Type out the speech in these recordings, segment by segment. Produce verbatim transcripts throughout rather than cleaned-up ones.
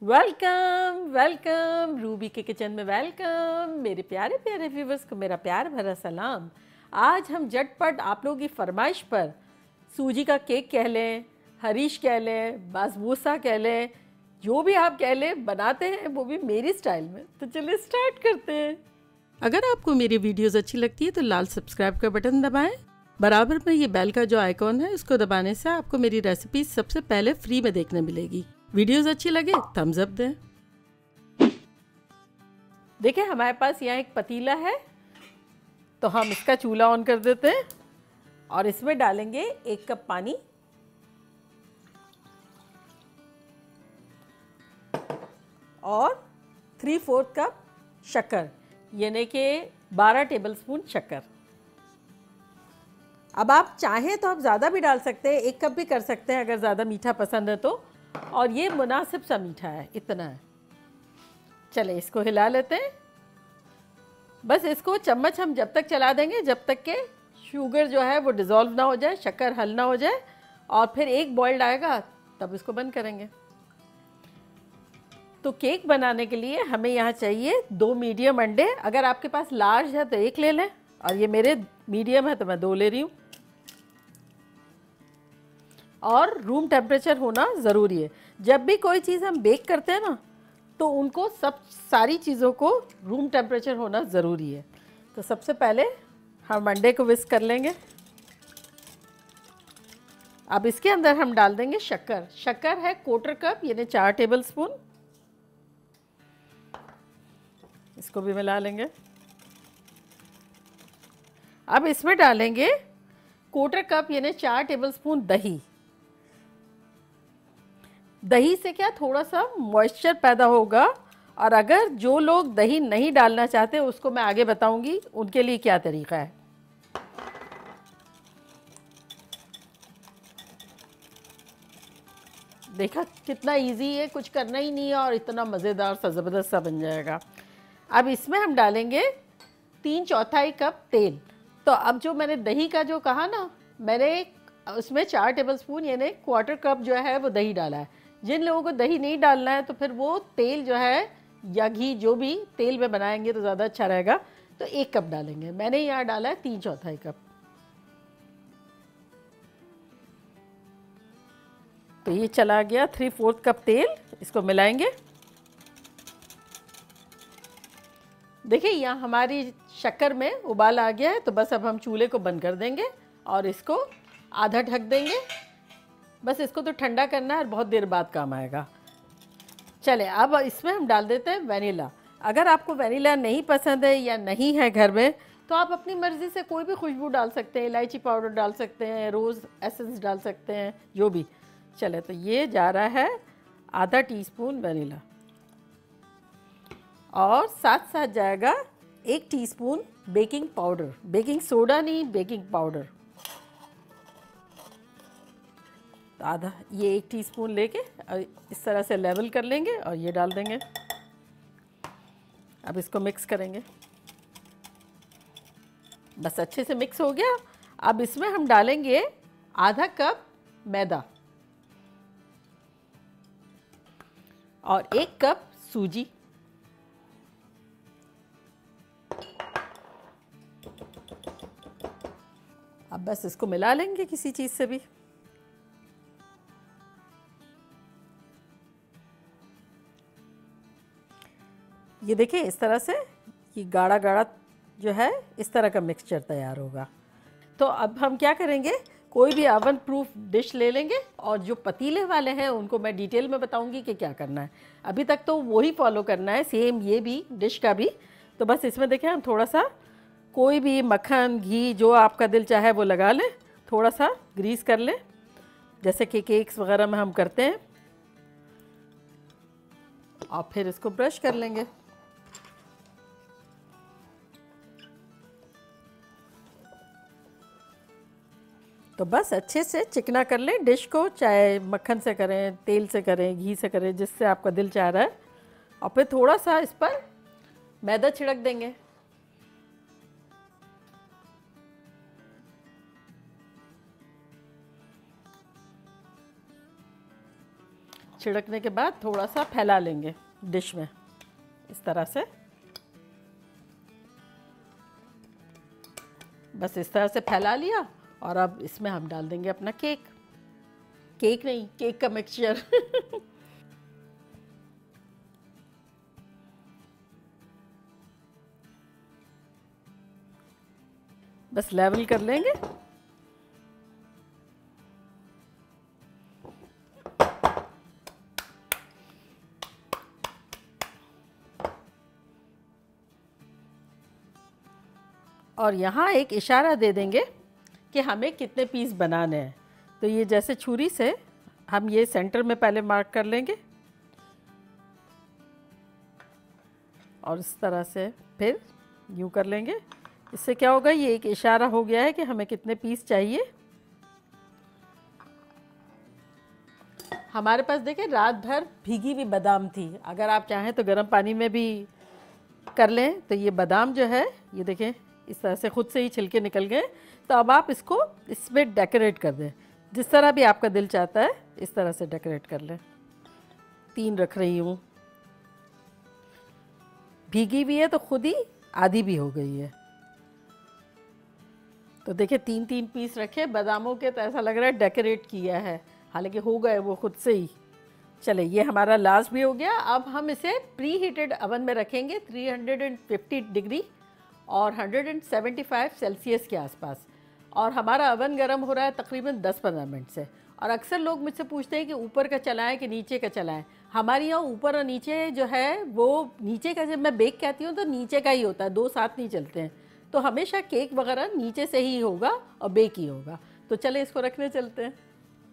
Welcome welcome Ruby के kitchen में welcome. मेरे प्यारे प्यारे व्यूवर्स को मेरा प्यार भरा सलाम। आज हम झटपट आप लोगों की फरमाइश पर सूजी का केक कह लें, हरीश कह लें, बासबूसा कह लें, जो भी आप कह लें बनाते हैं, वो भी मेरी स्टाइल में। तो चलिए स्टार्ट करते हैं। अगर आपको मेरी वीडियोस अच्छी लगती है तो लाल सब्सक्राइब का बटन दबाएं। बराबर में ये बेल का जो आइकॉन है उसको दबाने से आपको मेरी रेसिपी सबसे पहले फ्री में देखने मिलेगी। वीडियोस अच्छी लगे थम्स अप दें। देखिए हमारे पास यहाँ एक पतीला है, तो हम इसका चूल्हा ऑन कर देते हैं और इसमें डालेंगे एक कप पानी और थ्री फोर्थ कप शक्कर, यानी कि बारह टेबलस्पून शक्कर। अब आप चाहें तो आप ज़्यादा भी डाल सकते हैं, एक कप भी कर सकते हैं अगर ज़्यादा मीठा पसंद है तो। और ये मुनासिब सा मीठा है, इतना है। चले इसको हिला लेते हैं। बस इसको चम्मच हम जब तक चला देंगे जब तक के शुगर जो है वो डिज़ोल्व ना हो जाए, शक्कर हल ना हो जाए, और फिर एक बॉइल्ड आएगा तब इसको बंद करेंगे। तो केक बनाने के लिए हमें यहाँ चाहिए दो मीडियम अंडे। अगर आपके पास लार्ज है तो एक ले लें, और ये मेरे मीडियम है तो मैं दो ले रही हूँ। और रूम टेम्परेचर होना ज़रूरी है। जब भी कोई चीज़ हम बेक करते हैं ना, तो उनको सब सारी चीज़ों को रूम टेम्परेचर होना ज़रूरी है। तो सबसे पहले हम अंडे को विस्क कर लेंगे। अब इसके अंदर हम डाल देंगे शक्कर। शक्कर है क्वार्टर कप, यानी चार टेबल स्पून। इसको भी मिला लेंगे। अब इसमें डालेंगे क्वार्टर कप यानी चार टेबल स्पून दही। दही से क्या थोड़ा सा मॉइस्चर पैदा होगा, और अगर जो लोग दही नहीं डालना चाहते उसको मैं आगे बताऊंगी उनके लिए क्या तरीका है। देखा कितना इजी है, कुछ करना ही नहीं है और इतना मज़ेदार सा ज़बरदस्त सा बन जाएगा। अब इसमें हम डालेंगे तीन चौथाई कप तेल। तो अब जो मैंने दही का जो कहा ना, मैंने उसमें चार टेबलस्पून यानी क्वार्टर कप जो है वो दही डाला है। जिन लोगों को दही नहीं डालना है तो फिर वो तेल जो है या घी जो भी तेल में बनाएंगे तो ज़्यादा अच्छा रहेगा, तो एक कप डालेंगे। मैंने यहाँ डाला है तीन चौथाई कप। तो ये चला गया थ्री फोर्थ कप तेल। इसको मिलाएंगे। देखिए यहाँ हमारी शक्कर में उबाल आ गया है, तो बस अब हम चूल्हे को बंद कर देंगे और इसको आधा ढक देंगे। बस इसको तो ठंडा करना है और बहुत देर बाद काम आएगा। चले अब इसमें हम डाल देते हैं वनीला। अगर आपको वनीला नहीं पसंद है या नहीं है घर में, तो आप अपनी मर्ज़ी से कोई भी खुशबू डाल सकते हैं। इलायची पाउडर डाल सकते हैं, रोज़ एसेंस डाल सकते हैं, जो भी चले। तो ये जा रहा है आधा टीस्पून वनीला, और साथ साथ जाएगा एक teaspoon baking powder. Baking soda नहीं, बेकिंग पाउडर। तो आधा ये एक टीस्पून लेके इस तरह से लेवल कर लेंगे और ये डाल देंगे। अब इसको मिक्स करेंगे। बस अच्छे से मिक्स हो गया। अब इसमें हम डालेंगे आधा कप मैदा और एक कप सूजी। अब बस इसको मिला लेंगे किसी चीज़ से भी। ये देखिए इस तरह से ये गाढ़ा गाढ़ा जो है इस तरह का मिक्सचर तैयार होगा। तो अब हम क्या करेंगे, कोई भी ओवन प्रूफ डिश ले लेंगे, और जो पतीले वाले हैं उनको मैं डिटेल में बताऊंगी कि क्या करना है। अभी तक तो वही फॉलो करना है, सेम ये भी डिश का भी। तो बस इसमें देखें हम थोड़ा सा कोई भी मक्खन घी जो आपका दिल चाहे वो लगा लें, थोड़ा सा ग्रीस कर लें, जैसे कि केक्स वगैरह में हम करते हैं, और फिर इसको ब्रश कर लेंगे। तो बस अच्छे से चिकना कर लें डिश को, चाहे मक्खन से करें, तेल से करें, घी से करें, जिससे आपका दिल चाह रहा है। और फिर थोड़ा सा इस पर मैदा छिड़क देंगे। छिड़कने के बाद थोड़ा सा फैला लेंगे डिश में इस तरह से। बस इस तरह से फैला लिया और अब इसमें हम डाल देंगे अपना केक। केक नहीं, केक का मिक्सचर। बस लेवल कर लेंगे। और यहाँ एक इशारा दे देंगे कि हमें कितने पीस बनाने हैं। तो ये जैसे छुरी से हम ये सेंटर में पहले मार्क कर लेंगे और इस तरह से फिर यूँ कर लेंगे। इससे क्या होगा, ये एक इशारा हो गया है कि हमें कितने पीस चाहिए। हमारे पास देखिए रात भर भीगी हुई बादाम थी, अगर आप चाहें तो गर्म पानी में भी कर लें। तो ये बादाम जो है ये देखें इस तरह से खुद से ही छिलके निकल गए। तो अब आप इसको इसमें डेकोरेट कर दें, जिस तरह भी आपका दिल चाहता है इस तरह से डेकोरेट कर लें। तीन रख रही हूँ, भीगी भी है तो खुद ही आधी भी हो गई है। तो देखिए तीन तीन पीस रखे बादामों के, तो ऐसा लग रहा है डेकोरेट किया है, हालांकि हो गए वो खुद से ही। चले ये हमारा लास्ट भी हो गया। अब हम इसे प्री हीटेड अवन में रखेंगे तीन सौ पचास डिग्री और एक सौ पचहत्तर सेल्सियस के आसपास। और हमारा अवन गर्म हो रहा है तकरीबन दस पंद्रह मिनट से। और अक्सर लोग मुझसे पूछते हैं कि ऊपर का चलाएं कि नीचे का चलाएं। हमारे यहाँ ऊपर और नीचे जो है वो नीचे का, जब मैं बेक कहती हूँ तो नीचे का ही होता है, दो साथ नहीं चलते हैं। तो हमेशा केक वगैरह नीचे से ही होगा और बेक ही होगा। तो चले इसको रखने चलते हैं।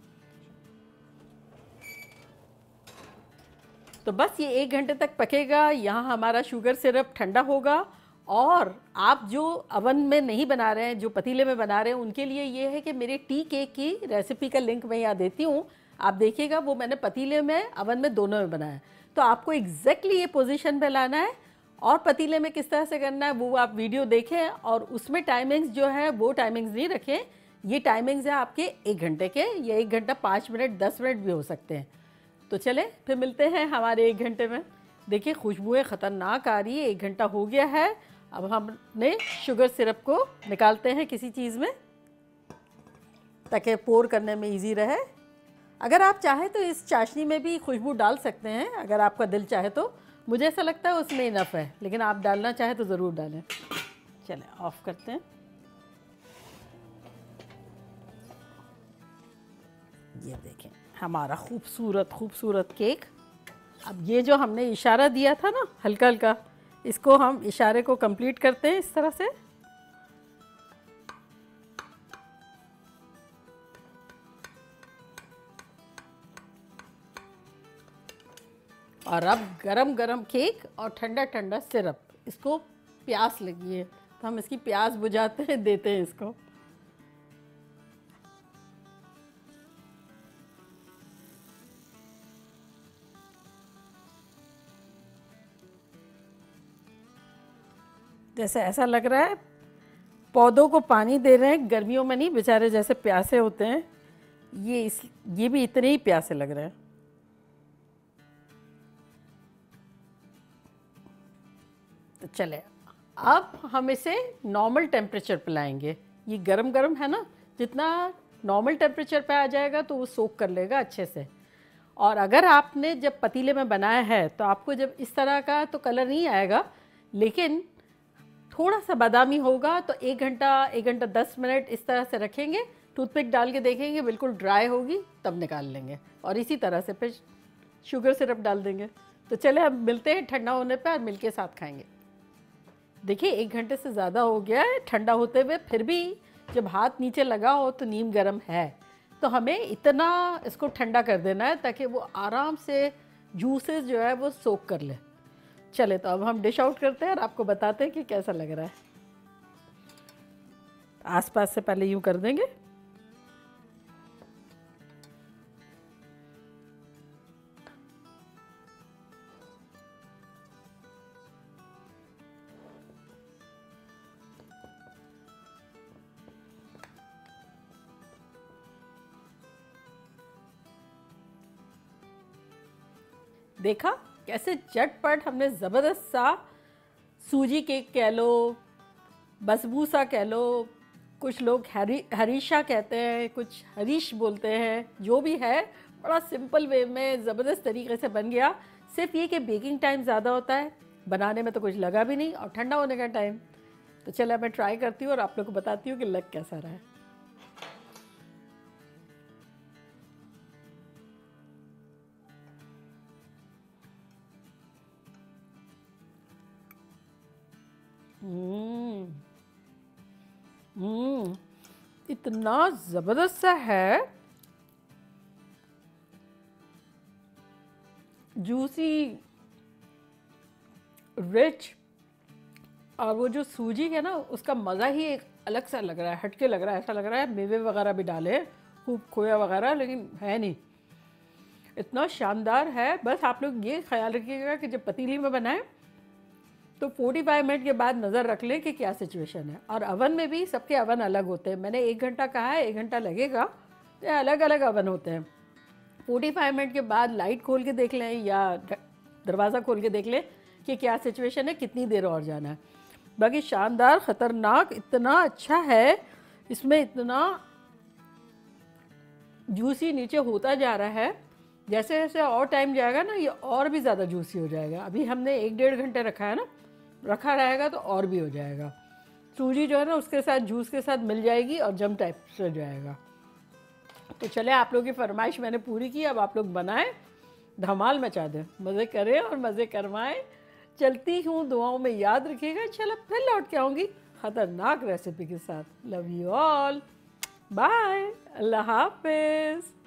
तो बस ये एक घंटे तक पकेगा। यहाँ हमारा शुगर सिरप ठंडा होगा। और आप जो अवन में नहीं बना रहे हैं, जो पतीले में बना रहे हैं, उनके लिए ये है कि मेरे टी केक की रेसिपी का लिंक मैं यहाँ देती हूँ। आप देखिएगा वो मैंने पतीले में, अवन में, दोनों में बनाया है। तो आपको एग्जैक्टली ये पोजीशन पे लाना है और पतीले में किस तरह से करना है वो आप वीडियो देखें। और उसमें टाइमिंग्स जो है वो टाइमिंग्स नहीं रखें। ये टाइमिंग्स है आपके एक घंटे के, या एक घंटा पाँच मिनट दस मिनट भी हो सकते हैं। तो चले फिर मिलते हैं हमारे एक घंटे में। देखिए खुशबुएँ ख़तरनाक आ रही है। एक घंटा हो गया है। अब हमने शुगर सिरप को निकालते हैं किसी चीज़ में ताकि पोर करने में इजी रहे। अगर आप चाहें तो इस चाशनी में भी खुशबू डाल सकते हैं, अगर आपका दिल चाहे तो। मुझे ऐसा लगता है उसमें इनफ है, लेकिन आप डालना चाहें तो ज़रूर डालें। चलें ऑफ़ करते हैं। ये देखें हमारा खूबसूरत खूबसूरत केक। अब ये जो हमने इशारा दिया था ना हल्का हल्का, इसको हम इशारे को कंप्लीट करते हैं इस तरह से। और अब गरम गरम केक और ठंडा ठंडा सिरप, इसको प्यास लगी है तो हम इसकी प्यास बुझाते हैं, देते हैं इसको। जैसे ऐसा लग रहा है पौधों को पानी दे रहे हैं, गर्मियों में नहीं, बेचारे जैसे प्यासे होते हैं ये इस ये भी इतने ही प्यासे लग रहे हैं। तो चले अब हम इसे नॉर्मल टेम्परेचर पे लाएंगे। ये गरम गरम है ना, जितना नॉर्मल टेम्परेचर पे आ जाएगा तो वो सोक कर लेगा अच्छे से। और अगर आपने जब पतीले में बनाया है तो आपको जब इस तरह का तो कलर नहीं आएगा, लेकिन थोड़ा सा बादामी होगा। तो एक घंटा एक घंटा दस मिनट इस तरह से रखेंगे, टूथपिक डाल के देखेंगे, बिल्कुल ड्राई होगी तब निकाल लेंगे। और इसी तरह से फिर शुगर सिरप डाल देंगे। तो चले अब मिलते हैं ठंडा होने पर और मिलके साथ खाएंगे। देखिए एक घंटे से ज़्यादा हो गया है ठंडा होते हुए, फिर भी जब हाथ नीचे लगा हो तो नीम गर्म है। तो हमें इतना इसको ठंडा कर देना है ताकि वो आराम से जूसेस जो है वो सोक कर ले। चले तो अब हम डिश आउट करते हैं और आपको बताते हैं कि कैसा लग रहा है। आसपास से पहले यूँ कर देंगे। देखा कैसे झटपट हमने ज़बरदस्त सा सूजी केक कह लो, बसबूसा कह लो, कुछ लोग हरी हरीशा कहते हैं, कुछ हरीश बोलते हैं, जो भी है बड़ा सिंपल वे में ज़बरदस्त तरीके से बन गया। सिर्फ ये कि बेकिंग टाइम ज़्यादा होता है, बनाने में तो कुछ लगा भी नहीं, और ठंडा होने का टाइम। तो चलो मैं ट्राई करती हूँ और आप लोग को बताती हूँ कि लग कैसा रहा है। हम्म हम्म इतना ज़बरदस्त सा है, जूसी, रिच, और वो जो सूजी है ना उसका मज़ा ही एक अलग सा लग रहा है, हटके लग रहा है। ऐसा लग रहा है मेवे वगैरह भी डाले हैं, खूब खोया वगैरह, लेकिन है नहीं, इतना शानदार है। बस आप लोग ये ख्याल रखिएगा कि जब पतीली में बनाएं तो पैंतालीस मिनट के बाद नज़र रख लें कि क्या सिचुएशन है। और अवन में भी सबके अवन अलग होते हैं, मैंने एक घंटा कहा है, एक घंटा लगेगा, तो अलग अलग अवन होते हैं। पैंतालीस मिनट के बाद लाइट खोल के देख लें या दरवाज़ा खोल के देख लें कि क्या सिचुएशन है, कितनी देर और जाना है। बाकी शानदार, ख़तरनाक, इतना अच्छा है, इसमें इतना जूसी नीचे होता जा रहा है। जैसे जैसे और टाइम जाएगा ना ये और भी ज़्यादा जूसी हो जाएगा। अभी हमने एक डेढ़ घंटे रखा है ना, रखा रहेगा तो और भी हो जाएगा। सूजी जो है ना उसके साथ, जूस के साथ मिल जाएगी और जम टाइप से जाएगा। तो चले, आप लोगों की फरमाइश मैंने पूरी की, अब आप लोग बनाएं, धमाल मचा दें, मज़े करें और मज़े करवाएं। चलती हूँ, दुआओं में याद रखिएगा। चलो फिर लौट के आऊँगी ख़तरनाक रेसिपी के साथ। लव यू ऑल, बाय, अल्लाह हाफिज़।